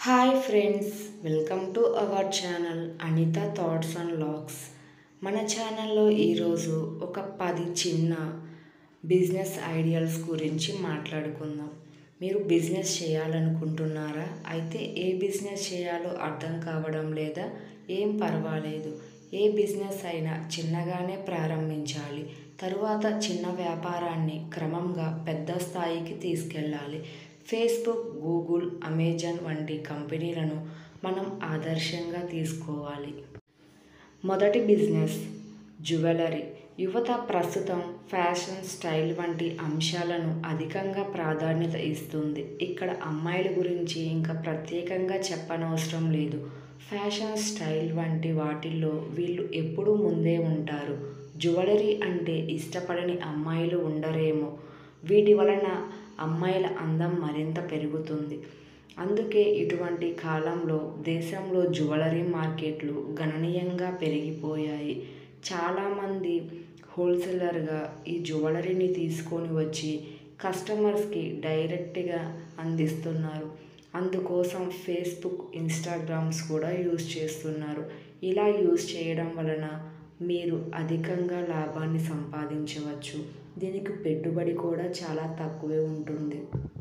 Hi friends, welcome to our channel Anitha thoughts and logs. మన ఛానల్లో ఈరోజు ఒక 10 చిన్న బిజినెస్ ఐడియాస్ గురించి మాట్లాడుకుందాం. మీరు బిజినెస్ చేయాలనుకుంటున్నారా? అయితే ఏ బిజినెస్ చేయాలో అర్థం కావడం లేదా? ఏం పర్వాలేదు, ఏ బిజినెస్ అయినా చిన్నగానే ప్రారంభించాలి. తరువాత చిన్న వ్యాపారాన్ని క్రమంగా పెద్ద స్థాయికి తీసుకెళ్ళాలి. ఫేస్బుక్, గూగుల్, అమెజాన్ వంటి కంపెనీలను మనం ఆదర్శంగా తీసుకోవాలి. మొదటి బిజినెస్ జ్యువెలరీ. యువత ప్రస్తుతం ఫ్యాషన్, స్టైల్ వంటి అంశాలను అధికంగా ప్రాధాన్యత ఇస్తుంది. ఇక్కడ అమ్మాయిల గురించి ఇంకా ప్రత్యేకంగా చెప్పనవసరం లేదు. ఫ్యాషన్, స్టైల్ వంటి వాటిల్లో వీళ్ళు ఎప్పుడూ ముందే ఉంటారు. జ్యువెలరీ అంటే ఇష్టపడని అమ్మాయిలు ఉండరేమో. వీటి వలన అమ్మాయిల అందం మరింత పెరుగుతుంది. అందుకే ఇటువంటి కాలంలో దేశంలో జ్యువెలరీ మార్కెట్లు గణనీయంగా పెరిగిపోయాయి. చాలామంది హోల్సేలర్గా ఈ జ్యువెలరీని తీసుకొని వచ్చి కస్టమర్స్కి డైరెక్ట్గా అందిస్తున్నారు. అందుకోసం ఫేస్బుక్, ఇన్స్టాగ్రామ్స్ కూడా యూజ్ చేస్తున్నారు. ఇలా యూజ్ చేయడం వలన మీరు అధికంగా లాభాన్ని సంపాదించవచ్చు. దీనికి పెట్టుబడి కూడా చాలా తక్కువే ఉంటుంది.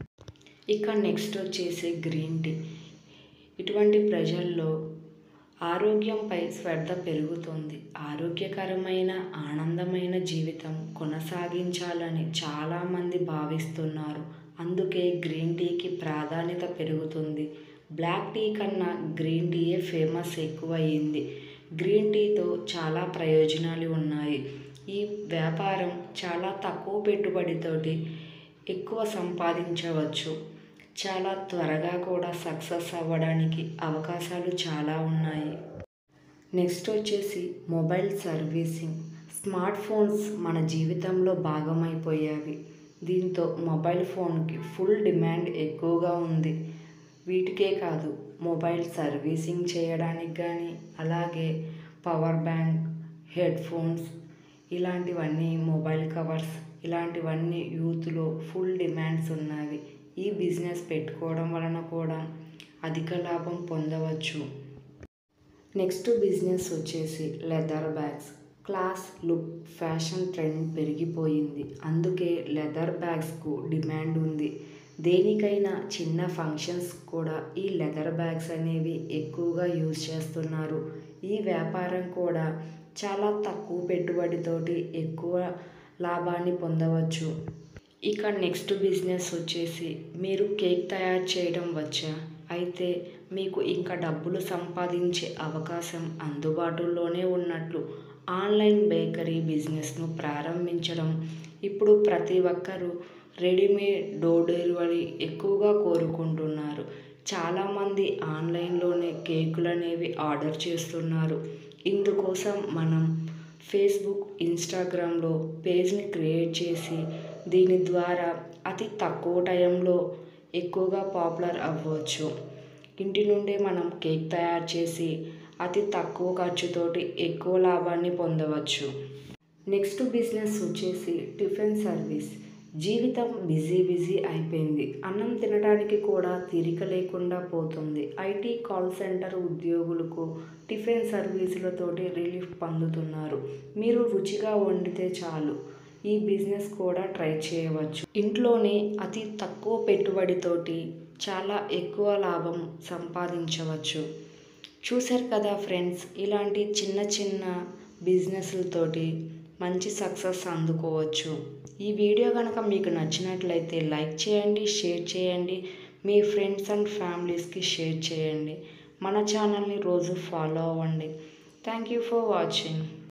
ఇక నెక్స్ట్ వచ్చేసి గ్రీన్ టీ. ఇటువంటి ప్రజల్లో ఆరోగ్యంపై శ్రద్ధ పెరుగుతుంది. ఆరోగ్యకరమైన, ఆనందమైన జీవితం కొనసాగించాలని చాలామంది భావిస్తున్నారు. అందుకే గ్రీన్ టీకి ప్రాధాన్యత పెరుగుతుంది. బ్లాక్ టీ కన్నా గ్రీన్ టీయే ఫేమస్ ఎక్కువయింది. గ్రీన్ టీతో చాలా ప్రయోజనాలు ఉన్నాయి. ఈ వ్యాపారం చాలా తక్కువ పెట్టుబడితోటి ఎక్కువ సంపాదించవచ్చు. చాలా త్వరగా కూడా సక్సెస్ అవ్వడానికి అవకాశాలు చాలా ఉన్నాయి. నెక్స్ట్ వచ్చేసి మొబైల్ సర్వీసింగ్. స్మార్ట్ ఫోన్స్ మన జీవితంలో భాగమైపోయాయి. దీంతో మొబైల్ ఫోన్కి ఫుల్ డిమాండ్ ఎక్కువగా ఉంది. వీటికే కాదు, మొబైల్ సర్వీసింగ్ చేయడానికి కానీ, అలాగే పవర్ బ్యాంక్, హెడ్ ఫోన్స్, ఇలాంటివన్నీ, మొబైల్ కవర్స్, ఇలాంటివన్నీ యూత్లో ఫుల్ డిమాండ్స్ ఉన్నవి. ఈ బిజినెస్ పెట్టుకోవడం వలన కూడా అధిక లాభం పొందవచ్చు. నెక్స్ట్ బిజినెస్ వచ్చేసి leather bags. Class, look, fashion trend పెరిగిపోయింది. అందుకే లెదర్ బ్యాగ్స్కు డిమాండ్ ఉంది. దేనికైనా చిన్న ఫంక్షన్స్ కూడా ఈ లెదర్ బ్యాగ్స్ అనేవి ఎక్కువగా యూజ్ చేస్తున్నారు. ఈ వ్యాపారం కూడా చాలా తక్కువ పెట్టుబడితోటి ఎక్కువ లాభాన్ని పొందవచ్చు. ఇక నెక్స్ట్ బిజినెస్ వచ్చేసి, మీరు కేక్ తయారు చేయడం వచ్చా? అయితే మీకు ఇంకా డబ్బులు సంపాదించే అవకాశం అందుబాటులోనే ఉన్నట్లు ఆన్లైన్ బేకరీ బిజినెస్ను ప్రారంభించడం. ఇప్పుడు ప్రతి ఒక్కరూ రెడీమేడ్ డోర్ డెలివరీ ఎక్కువగా కోరుకుంటున్నారు. చాలామంది ఆన్లైన్లోనే కేకులు అనేవి ఆర్డర్ చేస్తున్నారు. ఇందుకోసం మనం ఫేస్బుక్, ఇన్స్టాగ్రామ్లో పేజ్ని క్రియేట్ చేసి దీని ద్వారా అతి తక్కువ టైంలో ఎక్కువగా పాపులర్ అవ్వచ్చు. ఇంటి నుండే మనం కేక్ తయారు చేసి అతి తక్కువ ఖర్చుతోటి ఎక్కువ లాభాన్ని పొందవచ్చు. నెక్స్ట్ బిజినెస్ వచ్చేసి టిఫిన్ సర్వీస్. జీవితం బిజీ అయిపోయింది. అన్నం తినడానికి కూడా తీరిక లేకుండా పోతుంది. ఐటీ, కాల్ సెంటర్ ఉద్యోగులకు టిఫిన్ సర్వీసులతోటి రిలీఫ్ పొందుతున్నారు. మీరు రుచిగా వండితే చాలు, ఈ బిజినెస్ కూడా ట్రై చేయవచ్చు. ఇంట్లోనే అతి తక్కువ పెట్టుబడితోటి చాలా ఎక్కువ లాభం సంపాదించవచ్చు. చూశారు కదా ఫ్రెండ్స్, ఇలాంటి చిన్న చిన్న బిజినెస్లతోటి మంచి సక్సెస్ అందుకోవచ్చు. ఈ వీడియో కనుక మీకు నచ్చినట్లయితే లైక్ చేయండి, షేర్ చేయండి, మీ ఫ్రెండ్స్ అండ్ ఫ్యామిలీస్కి షేర్ చేయండి. మన ఛానల్ని రోజు ఫాలో అవ్వండి. Thank you for watching.